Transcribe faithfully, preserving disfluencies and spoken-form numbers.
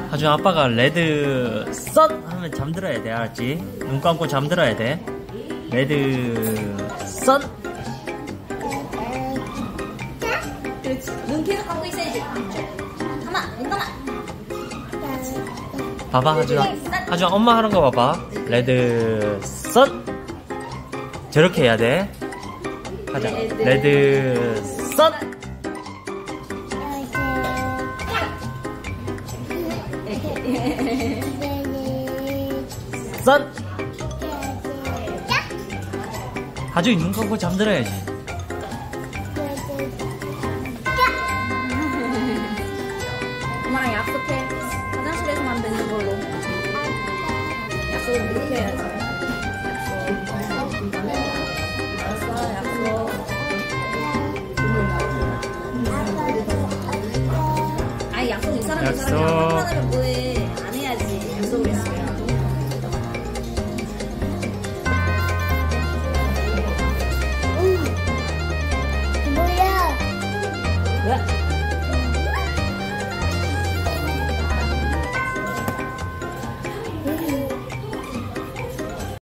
하준 아빠가 레드 선 하면 잠들어야 돼. 알았지? 눈 감고 잠들어야 돼. 레드 선. 그렇지. 눈 계속 감고 있어야지. 감아, 눈 감아. 봐봐 하준아. 하준아 엄마 하는 거 봐봐. 레드 선. 저렇게 해야 돼. 하자. 레드 선. 선. 하준이 눈 감고 잠들어야지. 엄마랑 약속해. 화장실에서 만드는 걸로. 약속을 이렇게 해야지. 약속. 알았어, 약속. 아니, 약속 이 사람 이 사람이 안 하면 뭐해. 안 해야지. 약속을 했어요. 뭐야? 왜?